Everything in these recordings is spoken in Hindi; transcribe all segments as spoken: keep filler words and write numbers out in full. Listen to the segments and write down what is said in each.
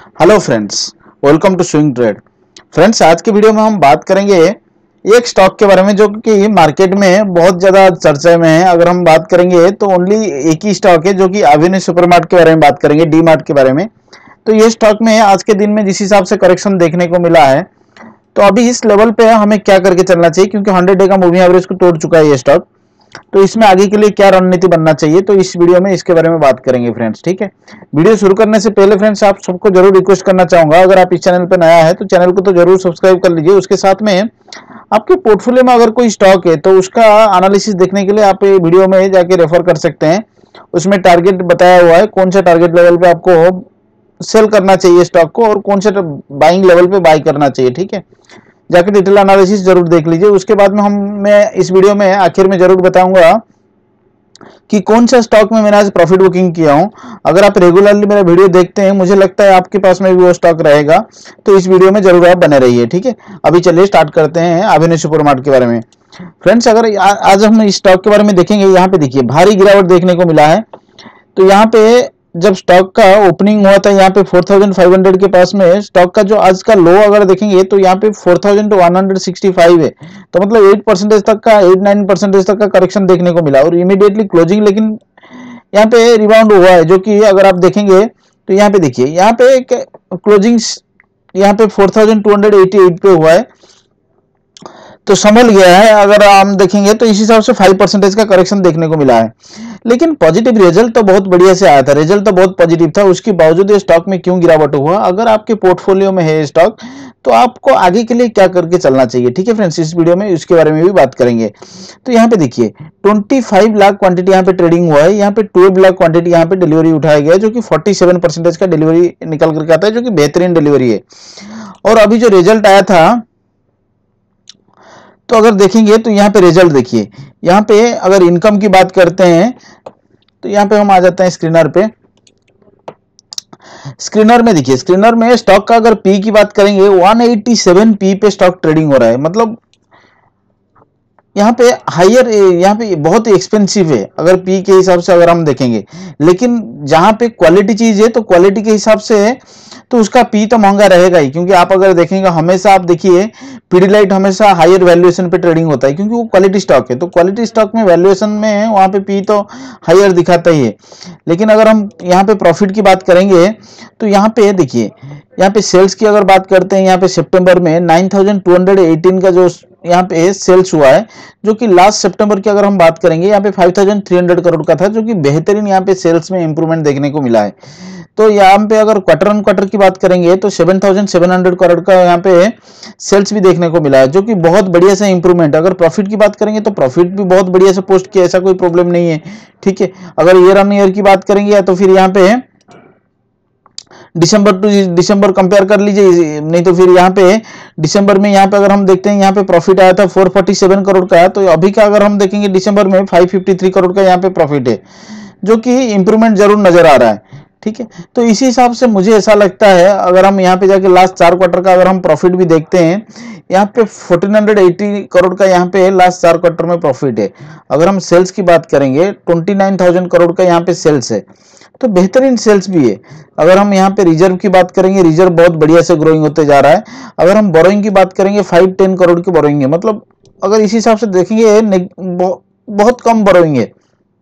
Hello friends, welcome to swing trade. Friends, आज के वीडियो में हम बात करेंगे एक स्टॉक के बारे में जो कि मार्केट में बहुत ज़्यादा चर्चा में है। अगर हम बात करेंगे तो ओनली एक ही स्टॉक है जो कि एवेन्यू सुपरमार्ट के बारे में बात करेंगे, डी मार्ट के बारे में। तो ये स्टॉक में आज के दिन में जिस हिसाब से करेक्शन देखने को मिला है, तो अभी इस लेवल पे हमें क्या करके चलना चाहिए, क्योंकि हंड्रेड डे का मूविंग एवरेज को तोड़ चुका है ये स्टॉक। तो इसमें आगे के लिए क्या रणनीति बनना चाहिए, तो इस वीडियो में इसके बारे में बात करेंगे फ्रेंड्स। ठीक है, वीडियो शुरू करने से पहले फ्रेंड्स आप सबको जरूर रिक्वेस्ट करना चाहूंगा, अगर आप इस चैनल पर नया है तो चैनल को तो जरूर सब्सक्राइब कर लीजिए। उसके साथ में आपके पोर्टफोलियो में अगर कोई स्टॉक है तो उसका एनालिसिस देखने के लिए आप ये वीडियो में जाके रेफर कर सकते हैं। उसमें टारगेट बताया हुआ है, कौन सा टारगेट लेवल पे आपको सेल करना चाहिए स्टॉक को और कौन सा बाइंग लेवल पे बाई करना चाहिए। ठीक है, जाके डिटेल एनालिसिस जरूर देख लीजिए। उसके बाद में हम मैं इस वीडियो में आखिर में जरूर बताऊंगा कि कौन सा स्टॉक में मैंने आज प्रॉफिट बुकिंग किया हूं। अगर आप रेगुलरली मेरा वीडियो देखते हैं, मुझे लगता है आपके पास में भी वो स्टॉक रहेगा, तो इस वीडियो में जरूर आप बने रहिए। ठीक है, अभी चलिए स्टार्ट करते हैं एवेन्यू सुपरमार्ट के बारे में। फ्रेंड्स, अगर आज हम इस स्टॉक के बारे में देखेंगे, यहाँ पे देखिए भारी गिरावट देखने को मिला है। तो यहाँ पे जब स्टॉक का ओपनिंग हुआ था यहाँ पे फोर थाउजेंड फाइव हंड्रेड के पास में, स्टॉक का जो आज का लो अगर देखेंगे तो यहाँ पे four thousand one hundred sixty five है। तो मतलब एट परसेंटेज तक का एट नाइन परसेंटेज तक का करेक्शन देखने को मिला और इमीडिएटली क्लोजिंग लेकिन यहाँ पे रिबाउंड हुआ है, जो कि अगर आप देखेंगे तो यहाँ पे देखिए यहाँ पे क्लोजिंग यहाँ पे four thousand two hundred eighty eight पे हुआ है, तो संभल गया है। अगर हम देखेंगे तो इस हिसाब से फाइव परसेंटेज का करेक्शन देखने को मिला है, लेकिन पॉजिटिव रिजल्ट तो बहुत बढ़िया से आया था, रिजल्ट तो बहुत पॉजिटिव था। उसके बावजूद ये स्टॉक में क्यों गिरावट हुआ, अगर आपके पोर्टफोलियो में है स्टॉक तो आपको आगे के लिए क्या करके चलना चाहिए। ठीक है फ्रेंड्स, इस वीडियो में इसके बारे में भी बात करेंगे। तो यहाँ पे देखिए पच्चीस लाख क्वांटिटी यहाँ पे ट्रेडिंग हुआ है, यहाँ पे बारह लाख क्वांटिटी यहाँ पे डिलीवरी उठाया गया है, जो कि सैंतालीस परसेंटेज का डिलीवरी निकल करके आता है, जो कि बेहतरीन डिलीवरी है। और अभी जो रिजल्ट आया था, तो अगर देखेंगे तो यहाँ पे रिजल्ट देखिए, यहाँ पे अगर इनकम की बात करते हैं तो यहाँ पे हम आ जाते हैं स्क्रीनर पे। स्क्रीनर में देखिए, स्क्रीनर में स्टॉक का अगर पी की बात करेंगे वन एटी सेवन पी पे स्टॉक ट्रेडिंग हो रहा है। मतलब यहाँ पे हायर, यहाँ पे बहुत एक्सपेंसिव है अगर पी के हिसाब से अगर हम देखेंगे, लेकिन जहां पे क्वालिटी चीज है तो क्वालिटी के हिसाब से तो उसका पी तो महंगा रहेगा ही। क्योंकि आप अगर देखेंगे हमेशा आप देखिए पीडीलाइट हमेशा हायर वैल्यूएशन पे ट्रेडिंग होता है, क्योंकि वो क्वालिटी स्टॉक है। तो क्वालिटी स्टॉक में वैल्यूएशन में वहां पे पी तो हायर दिखाता ही है। लेकिन अगर हम यहाँ पे प्रॉफिट की बात करेंगे तो यहाँ पे देखिए, यहाँ पे सेल्स की अगर बात करते हैं, यहाँ पे सितंबर में nine thousand two hundred eighteen का जो यहाँ पे सेल्स हुआ है, जो कि लास्ट सितंबर की अगर हम बात करेंगे यहाँ पे five thousand three hundred crore का था, जो कि बेहतरीन यहाँ पे सेल्स में इंप्रूवमेंट देखने को मिला है। तो यहाँ पे अगर क्वार्टर ऑन क्वार्टर की बात करेंगे तो seven thousand seven hundred crore का यहाँ पे सेल्स भी देखने को मिला है, जो कि बहुत बढ़िया से इंप्रूवमेंट। अगर प्रॉफिट की बात करेंगे तो प्रॉफिट भी बहुत बढ़िया से पोस्ट किया, ऐसा कोई प्रॉब्लम नहीं है। ठीक है, अगर ईयर ऑन ईयर की बात करेंगे तो फिर यहाँ पे दिसंबर टू दिसंबर कंपेयर कर लीजिए, नहीं तो फिर यहाँ पे दिसंबर में यहाँ पे अगर हम देखते हैं यहाँ पे प्रॉफिट आया था फोर फोर्टी सेवन करोड़ का, तो अभी का अगर हम देखेंगे दिसंबर में फाइव फिफ्टी थ्री करोड़ का यहाँ पे प्रॉफिट है, जो कि इंप्रूवमेंट जरूर नजर आ रहा है। ठीक है, तो इसी हिसाब से मुझे ऐसा लगता है, अगर हम यहाँ पे जाके लास्ट चार क्वार्टर का अगर हम प्रॉफिट भी देखते हैं, यहाँ पे फोर्टीन एटी करोड़ का यहाँ पे लास्ट चार क्वार्टर में प्रॉफिट है। अगर हम सेल्स की बात करेंगे ट्वेंटी नाइन थाउजेंड करोड़ का यहाँ पे सेल्स है, तो बेहतरीन सेल्स भी है। अगर हम यहाँ पे रिजर्व की बात करेंगे, रिजर्व बहुत बढ़िया से ग्रोइंग होते जा रहा है। अगर हम बोरोइंग की बात करेंगे फाइव टेन करोड़ की बोरोइंग है, मतलब अगर इसी हिसाब से देखेंगे बहुत कम बोरोइंग है।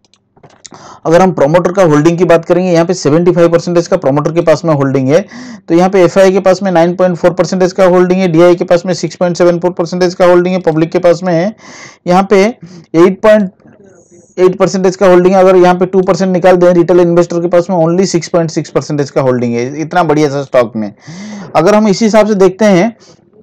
अगर हम प्रोमोटर का होल्डिंग की बात करेंगे, यहाँ पे पचहत्तर परसेंटेज का प्रोमोटर के पास में होल्डिंग है। तो यहाँ पे एफआई के पास में नाइन पॉइंट फोर परसेंटेज का होल्डिंग है, डीआई के पास में six point seven four percentage का होल्डिंग है, पब्लिक के पास में है यहाँ पे एट पॉइंट एट परसेंटेज का होल्डिंग है। अगर यहाँ पे टू परसेंट निकाल दें, रिटेल इन्वेस्टर के पास में only six point six percentage का होल्डिंग है। इतना बढ़िया सा स्टॉक में अगर हम इसी हिसाब से देखते हैं,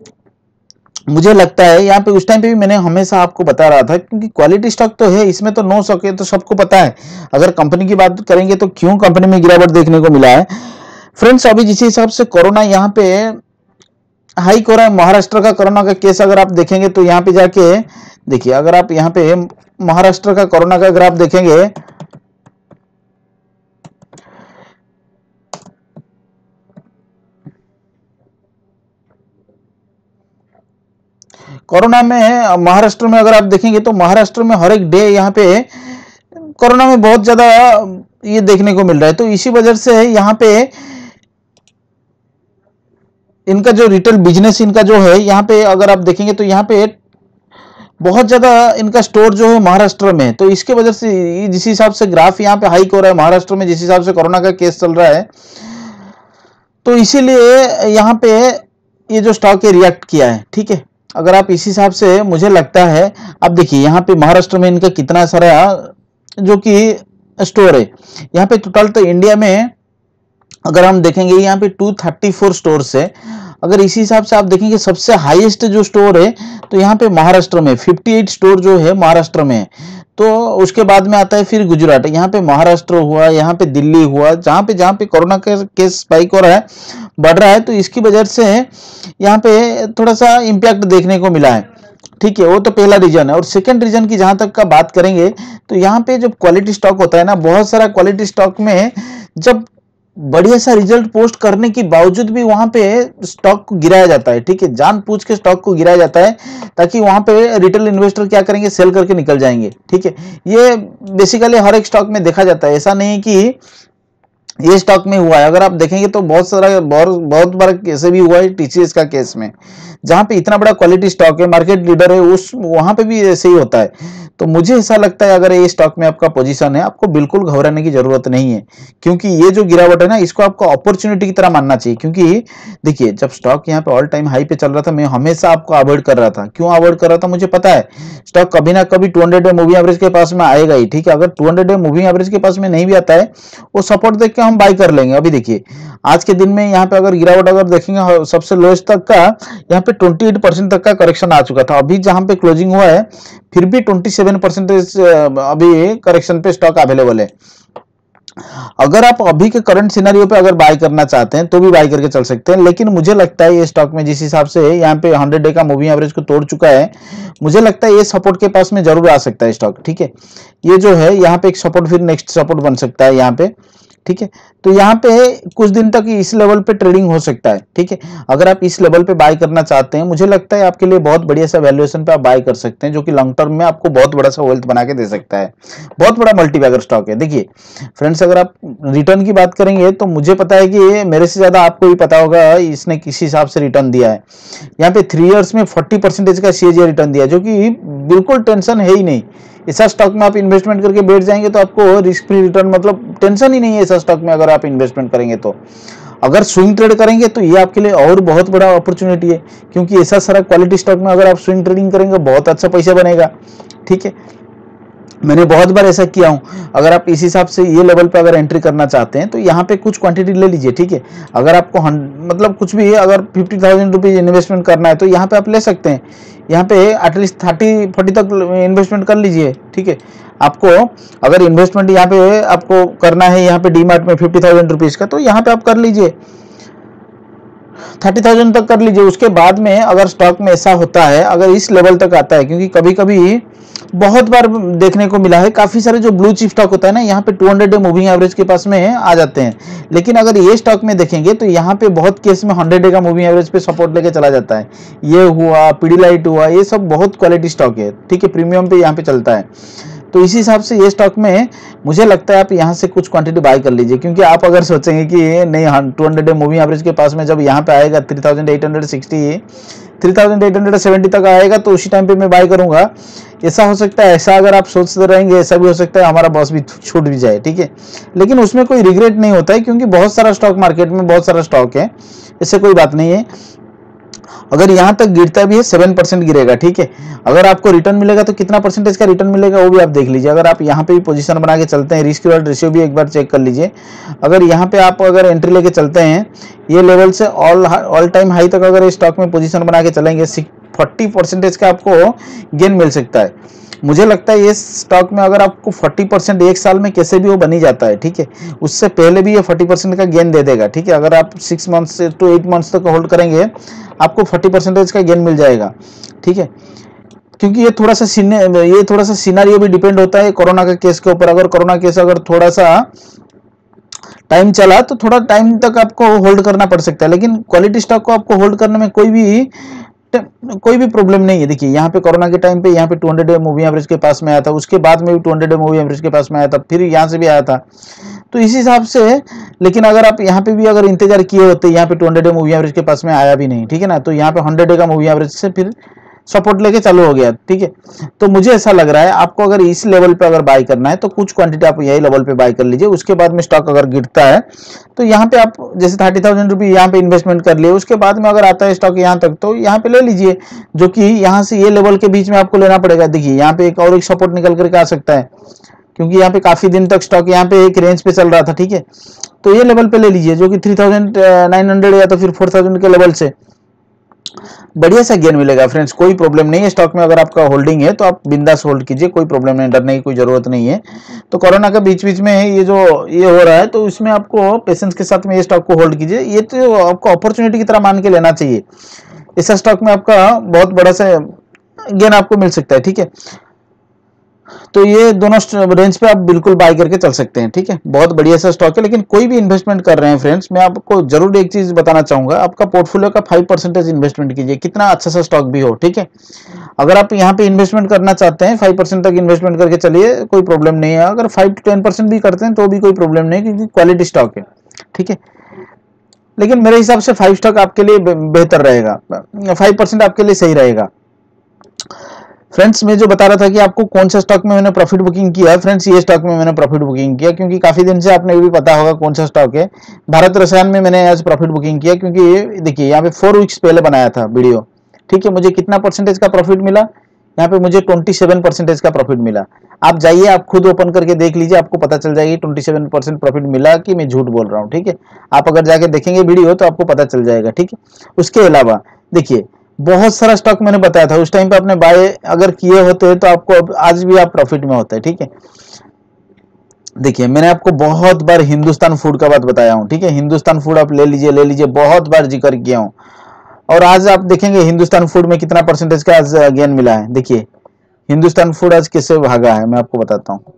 मुझे लगता है यहाँ पे उस टाइम पे भी मैंने हमेशा आपको बता रहा था, क्योंकि क्वालिटी स्टॉक तो है, इसमें तो नो सके तो सबको पता है। अगर कंपनी की बात करेंगे तो क्यों कंपनी में गिरावट देखने को मिला है फ्रेंड्स। अभी जिस हिसाब से कोरोना यहाँ पे हाई हो रहा है, महाराष्ट्र का कोरोना का केस अगर आप देखेंगे तो यहाँ पे जाके देखिए, अगर आप यहाँ पे महाराष्ट्र का कोरोना का ग्राफ देखेंगे कोरोना में, महाराष्ट्र में अगर आप देखेंगे तो महाराष्ट्र में हर एक डे यहाँ पे कोरोना में बहुत ज्यादा ये देखने को मिल रहा है। तो इसी वजह से यहाँ पे इनका जो रिटेल बिजनेस इनका जो है यहाँ पे अगर आप देखेंगे तो यहाँ पे बहुत ज्यादा इनका स्टोर जो है महाराष्ट्र में है। तो इसके वजह से जिस हिसाब से ग्राफ यहाँ पे हाइक हो रहा है महाराष्ट्र में, जिस हिसाब से कोरोना का केस चल रहा है, तो इसीलिए यहाँ पे ये जो स्टॉक है रिएक्ट किया है। ठीक है, अगर आप इस हिसाब से मुझे लगता है, आप देखिए यहाँ पे महाराष्ट्र में इनका कितना सारा जो कि स्टोर है। यहाँ पे टोटल तो इंडिया में अगर हम देखेंगे यहाँ पे दो सौ चौंतीस स्टोर्स है। अगर इसी हिसाब से आप देखेंगे सबसे हाईएस्ट जो स्टोर है तो यहाँ पे महाराष्ट्र में अट्ठावन स्टोर जो है महाराष्ट्र में है। तो उसके बाद में आता है फिर गुजरात, यहाँ पे महाराष्ट्र हुआ, यहाँ पे दिल्ली हुआ, जहाँ पे जहाँ पे कोरोना का केस स्पाइक हो रहा है, बढ़ रहा है, तो इसकी वजह से यहाँ पे थोड़ा सा इम्पैक्ट देखने को मिला है। ठीक है, वो तो पहला रीजन है। और सेकंड रीजन की जहां तक का बात करेंगे तो यहाँ पे जब क्वालिटी स्टॉक होता है ना, बहुत सारा क्वालिटी स्टॉक में जब बढ़िया सा रिजल्ट पोस्ट करने के बावजूद भी वहां पे स्टॉक को गिराया जाता है। ठीक है, जानबूझ के स्टॉक को गिराया जाता है ताकि वहां पे रिटेल इन्वेस्टर क्या करेंगे, सेल करके निकल जाएंगे। ठीक है, ये बेसिकली हर एक स्टॉक में देखा जाता है, ऐसा नहीं कि ये स्टॉक में हुआ है। अगर आप देखेंगे तो बहुत सारा बहुत बहुत बार कैसे भी हुआ है टीसीएस का केस में, जहां पे इतना बड़ा क्वालिटी स्टॉक है, मार्केट लीडर है, उस वहां पे भी ऐसे ही होता है। तो मुझे ऐसा लगता है अगर ये स्टॉक में आपका पोजीशन है, आपको बिल्कुल घबराने की जरूरत नहीं है, क्योंकि ये जो गिरावट है ना, इसको आपको अपॉर्चुनिटी की तरह मानना चाहिए। क्योंकि देखिए जब स्टॉक यहाँ पे ऑल टाइम हाई पे चल रहा था, मैं हमेशा आपको अवॉइड कर रहा था। क्यों अवॉइड कर रहा था, मुझे पता है स्टॉक कभी ना कभी two hundred day moving average के पास में आएगा ही। ठीक है, अगर two hundred day moving average के पास में नहीं भी आता है, वो सपोर्ट देख के हम बाय कर लेंगे। अभी देखिए आज के दिन में यहाँ पे अगर गिरावट अगर देखेंगे सबसे लोएस्ट तक का यहाँ पे अट्ठाईस परसेंट तक का करेक्शन आ चुका था। अभी जहां पे क्लोजिंग हुआ है फिर भी सत्ताईस परसेंटेज अभी करेक्शन पे स्टॉक अवेलेबल है। अगर आप अभी के करंट सिनेरियो पे अगर बाय करना चाहते हैं तो भी बाय करके चल सकते हैं, लेकिन मुझे लगता है ये स्टॉक में जिस हिसाब से यहाँ पे हंड्रेड डे का मूविंग एवरेज को तोड़ चुका है, मुझे लगता है ये सपोर्ट के पास में जरूर आ सकता है स्टॉक। ठीक है, ये जो है यहाँ पे एक सपोर्ट फिर नेक्स्ट सपोर्ट बन सकता है यहाँ पे। ठीक है, तो यहाँ पे कुछ दिन तक इस लेवल पे ट्रेडिंग हो सकता है। ठीक है, अगर आप इस लेवल पे बाय करना चाहते हैं, मुझे लगता है आपके लिए बहुत बढ़िया सा वैल्यूएशन पे आप बाय कर सकते हैं, जो कि लॉन्ग टर्म में आपको बहुत बड़ा सा वेल्थ बना के दे सकता है। बहुत बड़ा मल्टीबैगर स्टॉक है। देखिए फ्रेंड्स, अगर आप रिटर्न की बात करेंगे तो मुझे पता है कि मेरे से ज्यादा आपको भी पता होगा इसने किस हिसाब से रिटर्न दिया है। यहाँ पे थ्री ईयर्स में फोर्टी परसेंटेज का सीएजी रिटर्न दिया, जो कि बिल्कुल टेंशन है ही नहीं। ऐसा स्टॉक में आप इन्वेस्टमेंट करके बैठ जाएंगे तो आपको रिस्क फ्री रिटर्न मतलब टेंशन ही नहीं है ऐसा स्टॉक में अगर आप इन्वेस्टमेंट करेंगे तो। अगर स्विंग ट्रेड करेंगे तो ये आपके लिए और बहुत बड़ा अपॉर्चुनिटी है, क्योंकि ऐसा सारा क्वालिटी स्टॉक में अगर आप स्विंग ट्रेडिंग करेंगे बहुत अच्छा पैसा बनेगा। ठीक है, मैंने बहुत बार ऐसा किया हूं। अगर आप इस हिसाब से ये लेवल पे अगर एंट्री करना चाहते हैं तो यहाँ पे कुछ क्वांटिटी ले लीजिए। ठीक है, अगर आपको मतलब कुछ भी अगर फिफ्टी थाउजेंड रुपीज इन्वेस्टमेंट करना है तो यहाँ पे आप ले सकते हैं। यहाँ पे एटलीस्ट थर्टी फोर्टी तक इन्वेस्टमेंट कर लीजिए। ठीक है, आपको अगर इन्वेस्टमेंट यहाँ पे आपको करना है यहाँ पे डीमार्ट में फिफ्टी थाउजेंड रुपीज का, तो यहाँ पे आप कर लीजिए, थर्टी थाउजेंड तक कर लीजिए। उसके बाद में अगर स्टॉक में ऐसा होता है, अगर इस लेवल तक आता है, क्योंकि कभी कभी बहुत बार देखने को मिला है काफी सारे जो ब्लू चिप स्टॉक होता है ना, यहाँ पे two hundred day moving average के पास में आ जाते हैं, लेकिन अगर ये स्टॉक में देखेंगे तो यहाँ पे बहुत केस में हंड्रेड डे का मूविंग एवरेज पे सपोर्ट लेके चला जाता है। ये हुआ, पीडीलाइट हुआ, ये सब बहुत क्वालिटी स्टॉक है। ठीक है, प्रीमियम पे यहाँ पे चलता है। तो इसी हिसाब से ये स्टॉक में मुझे लगता है आप यहाँ से कुछ क्वांटिटी बाय कर लीजिए, क्योंकि आप अगर सोचेंगे कि नहीं two hundred day moving average के पास में जब यहाँ पे आएगा three thousand eight hundred sixty three thousand eight hundred seventy तक आएगा तो उसी टाइम पे मैं बाय करूंगा, ऐसा हो सकता है। ऐसा अगर आप सोचते रहेंगे ऐसा भी हो सकता है हमारा बॉस भी छूट भी जाए। ठीक है, लेकिन उसमें कोई रिग्रेट नहीं होता है, क्योंकि बहुत सारा स्टॉक मार्केट में बहुत सारा स्टॉक है, इससे कोई बात नहीं है। अगर यहां तक गिरता भी है सेवन परसेंट गिरेगा। ठीक है, अगर आपको रिटर्न मिलेगा तो कितना परसेंटेज का रिटर्न मिलेगा वो भी आप देख लीजिए। अगर आप यहाँ पे भी पोजीशन बना के चलते हैं, रिस्क रिवॉर्ड रेशियो भी एक बार चेक कर लीजिए। अगर यहाँ पे आप अगर एंट्री लेके चलते हैं ये लेवल से ऑल ऑल टाइम हाई तक अगर स्टॉक में पोजीशन बना के चलेंगे, फोर्टी परसेंटेज का आपको गेन मिल सकता है। मुझे लगता है ये स्टॉक में अगर आपको फोर्टी परसेंट एक साल में कैसे भी वो बनी जाता है। ठीक है, उससे पहले भी ये फोर्टी परसेंट का गेन दे देगा। ठीक है, अगर आप सिक्स मंथ्स से टू एट मंथ्स तक होल्ड करेंगे आपको फोर्टी परसेंटेज का गेन मिल जाएगा। ठीक है, क्योंकि ये थोड़ा सा ये थोड़ा सा सिनेरियो भी डिपेंड होता है कोरोना का केस के ऊपर। अगर कोरोना केस अगर थोड़ा सा टाइम चला तो थोड़ा टाइम तक आपको होल्ड करना पड़ सकता है, लेकिन क्वालिटी स्टॉक को आपको होल्ड करने में कोई भी कोई भी प्रॉब्लम नहीं है। देखिए यहाँ पे कोरोना के टाइम पे यहाँ पे two hundred day moving average के पास में आया था, उसके बाद में भी two hundred day moving average के पास में आया था, फिर यहाँ से भी आया था। तो इस हिसाब से, लेकिन अगर आप यहाँ पे भी अगर इंतजार किए होते, यहाँ पे two hundred day moving average के पास में आया भी नहीं, ठीक है ना, तो यहाँ पे हंड्रेड डे का मूविंग एवरेज से फिर सपोर्ट लेके चालू हो गया, ठीक है। तो मुझे ऐसा लग रहा है आपको अगर इस लेवल पे अगर बाय करना है तो कुछ क्वांटिटी आप यही लेवल पे बाय कर लीजिए। उसके बाद में स्टॉक अगर गिरता है तो यहाँ पे आप जैसे थर्टी थाउजेंड रुपी यहाँ पे इन्वेस्टमेंट कर लिए, उसके बाद में अगर आता है स्टॉक यहाँ तक तो यहाँ पे ले लीजिए, जो कि यहाँ से ये लेवल के बीच में आपको लेना पड़ेगा। देखिए यहाँ पे एक और एक सपोर्ट निकल करके आ सकता है, क्योंकि यहाँ पे काफी दिन तक स्टॉक यहाँ पे एक रेंज पे चल रहा था, ठीक है। तो ये लेवल पे ले लीजिए जो कि थ्री थाउजेंड नाइन हंड्रेड या तो फिर फोर थाउजेंड के लेवल से बढ़िया सा गेन मिलेगा फ्रेंड्स। कोई प्रॉब्लम नहीं है स्टॉक में, अगर आपका होल्डिंग है तो आप बिंदास होल्ड कीजिए, कोई प्रॉब्लम नहीं, डरने की कोई जरूरत नहीं है। तो कोरोना का बीच बीच में ये जो ये हो रहा है तो इसमें आपको पेशेंस के साथ में ये स्टॉक को होल्ड कीजिए। ये तो आपको अपॉर्चुनिटी की तरह मान के लेना चाहिए। इस स्टॉक में आपका बहुत बड़ा सा गेन आपको मिल सकता है, ठीक है। तो ये दोनों रेंज पे आप बिल्कुल बाय करके चल सकते हैं, ठीक है। बहुत बढ़िया सा स्टॉक है। लेकिन कोई भी इन्वेस्टमेंट कर रहे हैं फ्रेंड्स, मैं आपको जरूर एक चीज बताना चाहूंगा, आपका पोर्टफोलियो का फाइव परसेंटेज इन्वेस्टमेंट कीजिए, कितना अच्छा सा स्टॉक भी हो, ठीक है। अगर आप यहाँ पे इन्वेस्टमेंट करना चाहते हैं फाइव परसेंट तक इन्वेस्टमेंट करके चलिए, कोई प्रॉब्लम नहीं है। अगर फाइव टू टेन परसेंट भी करते हैं तो भी कोई प्रॉब्लम नहीं, क्योंकि क्वालिटी स्टॉक है, ठीक है। लेकिन मेरे हिसाब से फाइव स्टॉक आपके लिए बेहतर रहेगा, फाइव परसेंट आपके लिए सही रहेगा। फ्रेंड्स मैं जो बता रहा था कि आपको कौन सा स्टॉक में मैंने प्रॉफिट बुकिंग किया, फ्रेंड्स ये स्टॉक में मैंने प्रॉफिट बुकिंग किया, क्योंकि काफी दिन से आपने भी पता होगा कौन सा स्टॉक है। भारत रसायन में मैंने आज प्रॉफिट बुकिंग किया, क्योंकि देखिए यहाँ पे फोर वीक्स पहले बनाया था वीडियो, ठीक है। मुझे कितना परसेंटेज का प्रॉफिट मिला, यहाँ पे मुझे ट्वेंटी सेवन परसेंटेज का प्रॉफिट मिला। आप जाइए, आप खुद ओपन करके देख लीजिए, आपको पता चल जाएगी ट्वेंटी सेवन परसेंट प्रॉफिट मिला कि मैं झूठ बोल रहा हूँ, ठीक है। आप अगर जाके देखेंगे वीडियो तो आपको पता चल जाएगा, ठीक है। उसके अलावा देखिए बहुत सारा स्टॉक मैंने बताया था, उस टाइम पे आपने बाय अगर किए होते तो आपको आज भी आप प्रॉफिट में होते, ठीक है। देखिए मैंने आपको बहुत बार हिंदुस्तान फूड का बात बताया हूं, ठीक है। हिंदुस्तान फूड आप ले लीजिए ले लीजिए बहुत बार जिक्र किया हूं, और आज आप देखेंगे हिंदुस्तान फूड में कितना परसेंटेज का आज गेन मिला है। देखिए हिंदुस्तान फूड आज कैसे भागा है, मैं आपको बताता हूँ।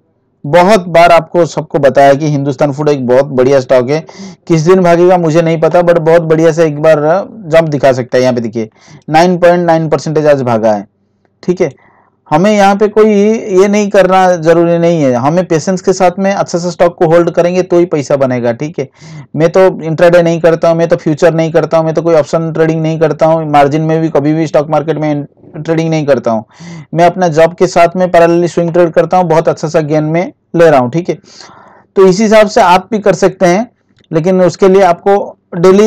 बहुत बार आपको सबको बताया कि हिंदुस्तान फूड एक बहुत बढ़िया स्टॉक है, किस दिन भागेगा मुझे नहीं पता, बट बहुत बढ़िया से एक बार जंप दिखा सकता है। यहाँ पे देखिए नाइन पॉइंट नाइन परसेंटेज आज भागा है, ठीक है। हमें यहाँ पे कोई ये नहीं करना जरूरी नहीं है, हमें पेशेंस के साथ में अच्छा सा स्टॉक को होल्ड करेंगे तो ही पैसा बनेगा, ठीक है। मैं तो इंट्राडे नहीं करता हूँ, मैं तो फ्यूचर नहीं करता हूँ, मैं तो कोई ऑप्शन ट्रेडिंग नहीं करता हूँ, मार्जिन में भी कभी भी स्टॉक मार्केट में ट्रेडिंग नहीं करता हूँ। मैं अपना जॉब के साथ में पैरेलली स्विंग ट्रेड करता हूँ, बहुत अच्छा सा गेन में ले रहा हूँ, ठीक है। तो इस हिसाब से आप भी कर सकते हैं, लेकिन उसके लिए आपको डेली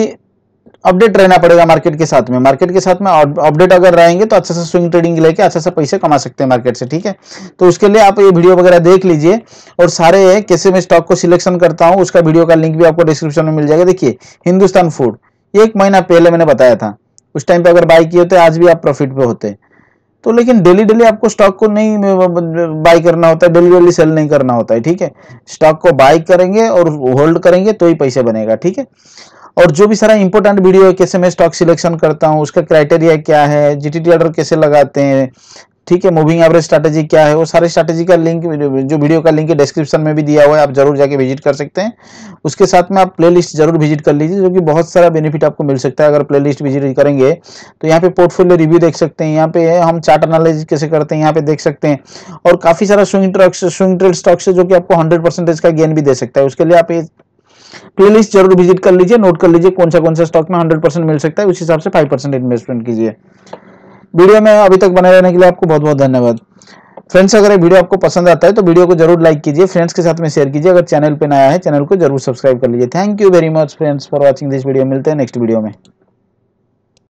अपडेट रहना पड़ेगा मार्केट के साथ में। मार्केट के साथ में अपडेट अगर रहेंगे तो अच्छा सा स्विंग ट्रेडिंग लेके अच्छा सा पैसे कमा सकते हैं मार्केट से, ठीक है। तो उसके लिए आप ये वीडियो वगैरह देख लीजिए, और सारे कैसे मैं स्टॉक को सिलेक्शन करता हूँ उसका वीडियो का लिंक भी आपको डिस्क्रिप्शन में मिल जाएगा। देखिए हिंदुस्तान फूड एक महीना पहले मैंने बताया था, उस टाइम पे अगर बाय किए होते आज भी आप प्रॉफिट पे होते। तो लेकिन डेली डेली आपको स्टॉक को नहीं बाय करना होता है, डेली डेली सेल नहीं करना होता है, ठीक है। स्टॉक को बाय करेंगे और होल्ड करेंगे तो ही पैसे बनेगा, ठीक है। और जो भी सारा इंपॉर्टेंट वीडियो है, कैसे मैं स्टॉक सिलेक्शन करता हूँ, उसका क्राइटेरिया क्या है, जीटीटी ऑर्डर कैसे लगाते हैं, ठीक है, मूविंग एवरेज स्ट्रैटेजी क्या है, वो सारे स्ट्रैटेजी का लिंक जो वीडियो का लिंक है डिस्क्रिप्शन में भी दिया हुआ है, आप जरूर जाके विजिट कर सकते हैं। उसके साथ में आप प्लेलिस्ट जरूर विजिट कर लीजिए, जो कि बहुत सारा बेनिफिट आपको मिल सकता है अगर प्लेलिस्ट विजिट करेंगे। तो यहाँ पे पोर्टफोलियो रिव्यू देख सकते हैं, यहाँ पे हम चार्ट एनालिसिस कैसे करते हैं यहाँ पे देख सकते हैं, और काफी सारा swing trucks swing trade stock से जो कि आपको हंड्रेड परसेंटेज का गेन भी दे सकता है। उसके लिए आप प्लेलिस्ट जरूर विजिट कर लीजिए, नोट कर लीजिए कौन सा कौन सा स्टॉक में हंड्रेड परसेंट मिल सकता है, उस हिसाब से फाइव परसेंट इन्वेस्टमेंट कीजिए। वीडियो में अभी तक बने रहने के लिए आपको बहुत बहुत धन्यवाद फ्रेंड्स। अगर ये वीडियो आपको पसंद आता है तो वीडियो को जरूर लाइक कीजिए, फ्रेंड्स के साथ में शेयर कीजिए। अगर चैनल पे नया है चैनल को जरूर सब्सक्राइब कर लीजिए। Thank you very much friends for watching this video. मिलते हैं नेक्स्ट वीडियो में।